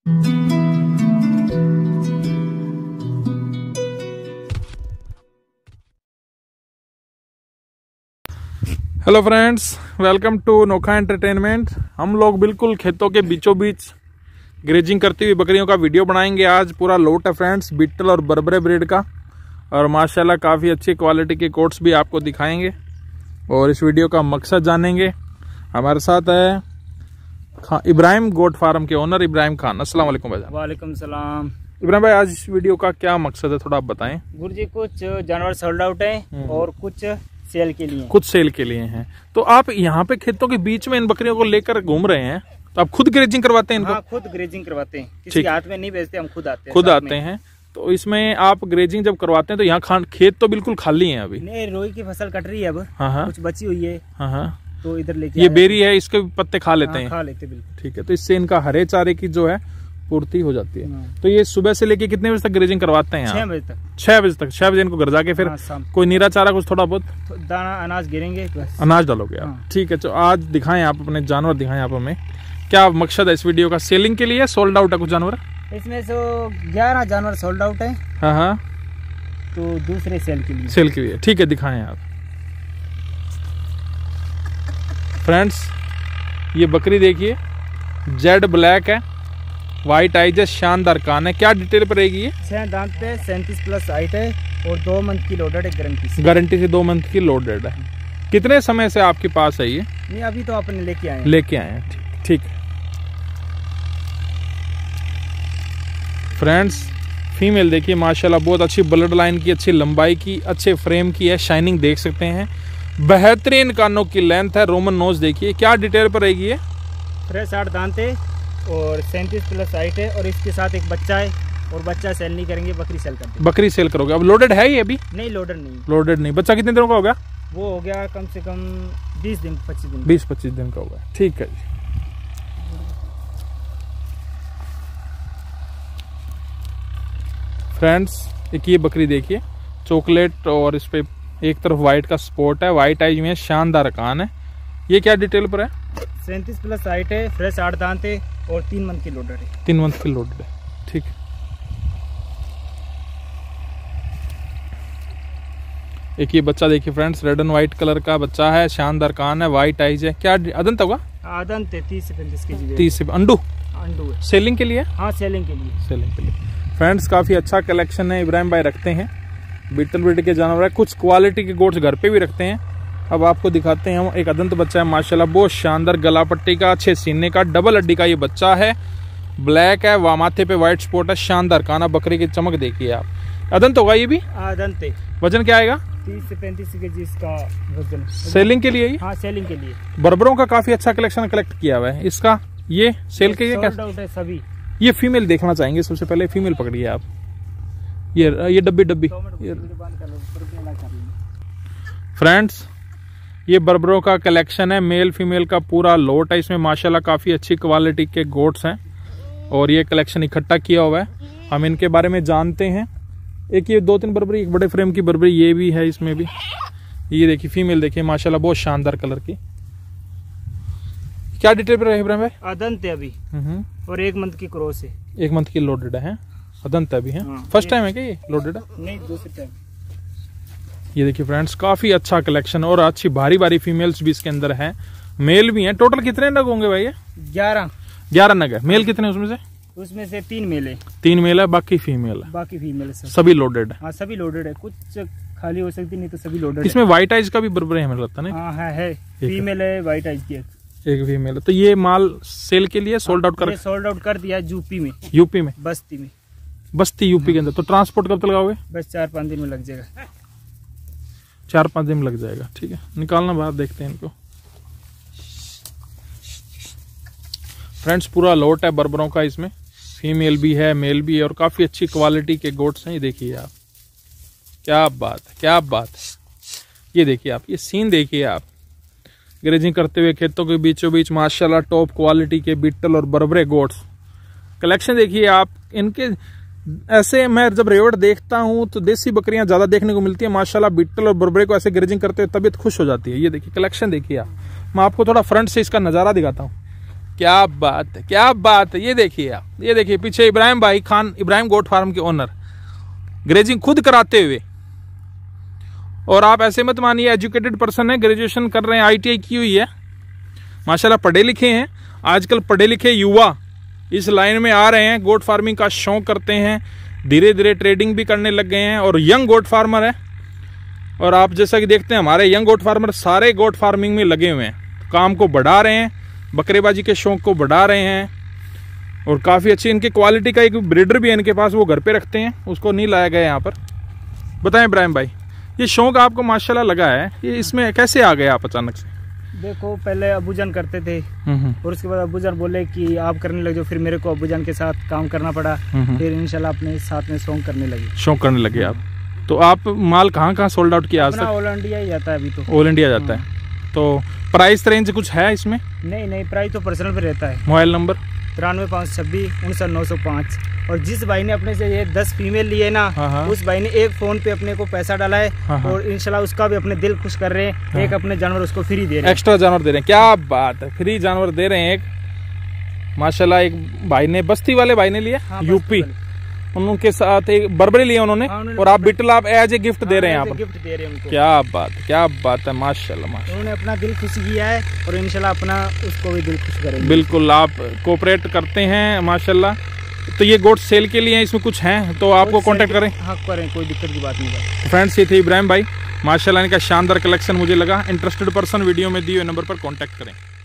Hello friends, welcome to Nokha entertainment. हम लोग बिल्कुल खेतों के बीचों बीच ग्रेजिंग करती हुई बकरियों का वीडियो बनाएंगे। आज पूरा लोट है फ्रेंड्स, बीटल और बर्बरे ब्रीड का, और माशाल्लाह काफ़ी अच्छी क्वालिटी के कोट्स भी आपको दिखाएंगे और इस वीडियो का मकसद जानेंगे। हमारे साथ है इब्राहिम गोट फार्म के ओनर इब्राहिम खान। अस्सलाम वालेकुम भाई। वालेकुम सलाम। इब्राहिम भाई, आज इस वीडियो का क्या मकसद है, थोड़ा आप बताएं। गुरु जी, कुछ जानवर सोल्ड आउट है और कुछ सेल के लिए। कुछ सेल के लिए हैं। तो आप यहाँ पे खेतों के बीच में इन बकरियों को लेकर घूम रहे हैं, तो आप खुद ग्रेजिंग करवाते हैं इनको? हाँ, खुद ग्रेजिंग करवाते हैं, किसी के हाथ में नहीं बेचते, हम खुद आते हैं। खुद आते हैं। तो इसमें आप ग्रेजिंग जब करवाते हैं तो यहाँ खेत तो बिल्कुल खाली है अभी? नहीं, रोई की फसल कट रही है अब। हाँ, कुछ बची हुई है। हाँ, तो इधर लेके ये बेरी है, इसके पत्ते खा लेते हैं? खा लेते हैं, बिल्कुल। ठीक है, तो इससे इनका हरे चारे की जो है पूर्ति हो जाती है। तो ये सुबह से लेके कितने बजे तक ग्रेजिंग करवाते हैं? 6 बजे तक। 6 बजे तक। 6 बजे इनको घर जाके फिर कोई नीरा चारा कुछ थोड़ा बहुत दाना अनाज गिरेंगे, अनाज डालोगे आप? ठीक है, तो आज दिखाएं आप अपने जानवर, दिखाएं आप हमें। क्या मकसद है इस वीडियो का? सेलिंग के लिए सोल्ड आउट है कुछ जानवर? इसमें से 11 जानवर सोल्ड आउट है। हाँ, तो दूसरे सेल के लिए। सेल के लिए, ठीक है, दिखाएं आप। फ्रेंड्स, ये बकरी देखिए, जेड ब्लैक है, व्हाइट आइज है, शानदार कान है। क्या डिटेल पर रहेगी ये? 6 दांत पे, 37 प्लस हाइट है और 2 मंथ की लोडेड है गारंटी से। गारंटी से 2 मंथ की लोडेड है। कितने समय से आपके पास है ये? नहीं, अभी तो आपने लेके आए हैं। लेके आए हैं, ठीक है। फ्रेंड्स, फीमेल देखिए माशाल्लाह बहुत अच्छी ब्लड लाइन की, अच्छी लंबाई की, अच्छे फ्रेम की है, शाइनिंग देख सकते हैं। बेहतरीन कानों की लेंथ है, रोमन नोज देखिए। क्या डिटेल पर रहेगी ये? फ्रेश 8 दांत है और 37 प्लस हाइट है और इसके साथ एक बच्चा है, और बच्चा सेल नहीं करेंगे, बकरी सेल करते हैं। बकरी सेल करोगे? अब लोडेड है ये अभी? नहीं, लोडेड नहीं। लोडेड नहीं। बच्चा कितने दिनों का हो गया? वो हो गया कम से कम 20 दिन 25 दिन। 20-25 दिन का होगा। ठीक है जी। फ्रेंड्स, एक ये बकरी देखिए, चॉकलेट और इस पे एक तरफ व्हाइट का स्पॉट है, व्हाइट आइज में, शानदार कान है। ये क्या डिटेल पर है? 37 प्लस हाइट है, फ्रेश 8 दांत है और 3 मंथ की लोडेड है। 3 मंथ की लोडेड है, ठीक है। एक ये बच्चा देखिए friends, red and white colour का बच्चा है, शानदार कान है, व्हाइट आइज है। क्या अदंत होगा? अदंत है, 30 से 35 केजी। 30 से अंडू है। सेलिंग के लिए? हाँ, सेलिंग के लिए। सेलिंग के लिए। फ्रेंड्स, काफी अच्छा कलेक्शन है, इब्राहिम भाई रखते हैं। बीटल ब्रीड के जानवर है, कुछ क्वालिटी के गोट्स घर पे भी रखते हैं। अब आपको दिखाते हैं हम। एक अदंत बच्चा है माशाल्लाह, बहुत शानदार, गला पट्टी का, अच्छे सीने का, डबल हड्डी का ये बच्चा है, ब्लैक है, माथे पे व्हाइट स्पॉट है, शानदार काना। बकरी की चमक देखिए आप। अदंत होगा ये भी? अदंत है। वजन क्या आएगा? 30 से 35 केजी इसका वजन। सेलिंग के लिए? हाँ, सेलिंग के लिए। बर्बरों का काफी अच्छा कलेक्शन कलेक्ट किया हुआ है इसका। ये सेल के लिए क्या? सभी। ये फीमेल देखना चाहेंगे सबसे पहले, फीमेल पकड़िए आप। ये डब्बी। फ्रेंड्स, ये बर्बरों का कलेक्शन है, मेल फीमेल का पूरा लोट है। इसमें माशाल्लाह काफी अच्छी क्वालिटी के गोट्स हैं और ये कलेक्शन इकट्ठा किया हुआ है। हम इनके बारे में जानते हैं। एक ये 2-3 बर्बरी, एक बड़े फ्रेम की बर्बरी ये भी है इसमें भी। ये देखिए फीमेल देखिए माशाल्लाह बहुत शानदार कलर की। क्या डिटेल पर है इब्राहिम भाई? अदंत है अभी और 1 मंथ की क्रॉस है। 1 मंथ की लोडेड है, अदंत अभी है। फर्स्ट टाइम है क्या ये लोडेड है? नहीं, दूसरे टाइम। ये देखिए फ्रेंड्स, काफी अच्छा कलेक्शन और अच्छी भारी भारी फीमेल्स भी इसके अंदर हैं, मेल भी हैं। टोटल कितने नग होंगे भाई ये? 11 नग है। मेल कितने उसमें से? उसमें से 3 मेल है। 3 मेल है, बाकी फीमेल है। बाकी फीमेल है, सभी लोडेड है। हाँ, सभी लोडेड है, कुछ खाली हो सकती, नहीं तो सभी लोडेड। इसमें व्हाइट आइज का भी बर्बर हमें लगता है ना? हाँ, है। फीमेल है, व्हाइट आइज की एक फीमेल है। तो ये माल सेल के लिए सोल्ड आउट कर दिया यूपी में। यूपी में? बस्ती यूपी के अंदर। तो ट्रांसपोर्ट कब तक लगाओगे? बस 4-5 दिन में लग जाएगा। 4-5 दिन में लग जाएगा, ठीक है। निकालना बाहर, देखते हैं इनको। फ्रेंड्स, पूरा लोट है बर्बरों का, इसमें फीमेल भी है, मेल भी है और काफी अच्छी क्वालिटी के गोट्स हैं। ये देखिए आप, क्या बात है, क्या बात है। ये देखिए आप, ये सीन देखिए आप, ग्रेजिंग करते हुए खेतों के बीचों बीच माशाल्लाह टॉप क्वालिटी के बीटल और बर्बरे गोट्स कलेक्शन देखिए आप। इनके ऐसे मैं जब रेवड़ देखता हूं तो देसी बकरियां ज्यादा देखने को मिलती है माशाल्लाह। बीटल और बर्बरे को ऐसे ग्रेजिंग करते हुए तबीयत खुश हो जाती है। ये देखिए कलेक्शन देखिए आप। मैं आपको थोड़ा फ्रंट से इसका नजारा दिखाता हूँ। क्या बात है, क्या बात है। ये देखिए आप, ये देखिए पीछे इब्राहिम भाई खान, इब्राहिम गोट फार्म के ओनर, ग्रेजिंग खुद कराते हुए। और आप ऐसे मत मानिए, एजुकेटेड पर्सन है, ग्रेजुएशन कर रहे हैं, ITI की हुई है, माशाल्लाह पढ़े लिखे हैं। आजकल पढ़े लिखे युवा इस लाइन में आ रहे हैं, गोट फार्मिंग का शौक करते हैं, धीरे धीरे ट्रेडिंग भी करने लग गए हैं और यंग गोट फार्मर है। और आप जैसा कि देखते हैं हमारे यंग गोट फार्मर सारे गोट फार्मिंग में लगे हुए हैं, काम को बढ़ा रहे हैं, बकरेबाजी के शौक को बढ़ा रहे हैं। और काफ़ी अच्छी इनकी क्वालिटी का एक ब्रीडर भी है इनके पास, वो घर पे रखते हैं, उसको नहीं लाया गया यहाँ पर। बताएं इब्राहिम भाई, ये शौक आपको माशाल्लाह लगा है, ये इसमें कैसे आ गए आप अचानक से? देखो पहले अबूजान करते थे और उसके बाद अबूजान बोले कि आप करने लगे, फिर मेरे को अबूजान के साथ काम करना पड़ा, फिर इंशाल्लाह अपने साथ में शौक करने लगे आप। तो आप माल कहाँ कहाँ सोल्ड आउट किया आज तक? ऑल इंडिया ही जाता है अभी तो, ऑल इंडिया जाता है। तो प्राइस रेंज कुछ है इसमें? नहीं, प्राइस तो पर्सनल पे रहता है। Mobile number 93 526 5905। और जिस भाई ने अपने से ये 10 फीमेल लिए ना, उस भाई ने एक फोन पे अपने को पैसा डाला है और इंशाल्लाह उसका भी अपने दिल खुश कर रहे हैं। एक अपने जानवर उसको फ्री दे रहे हैं, एक्स्ट्रा जानवर दे रहे हैं। क्या बात है, फ्री जानवर दे रहे हैं एक माशाल्लाह। एक भाई ने, बस्ती वाले भाई ने लिया, यूपी, उनके साथ एक बर्बरी लिया उन्होंने, और आप बिटल आप एज ए गिफ्ट दे रहे हैं, आप गिफ्ट दे रहे हैं उनको। क्या बात, क्या बात है, माशाल्लाह माशाल्लाह। उन्होंने अपना दिल खुश किया है और इंशाल्लाह अपना उसको भी दिल खुश करेंगे। बिल्कुल, आप कोऑपरेट करते हैं माशाल्लाह। तो ये गोट सेल के लिए हैं, इसमें कुछ हैं तो आपको कांटेक्ट करें? हाँ करें, कोई दिक्कत की बात नहीं। फ्रेंड्स, ये थे इब्राहिम भाई, माशाल्लाह इनका शानदार कलेक्शन मुझे लगा। इंटरेस्टेड पर्सन वीडियो में दिए हुए नंबर पर कांटेक्ट करें।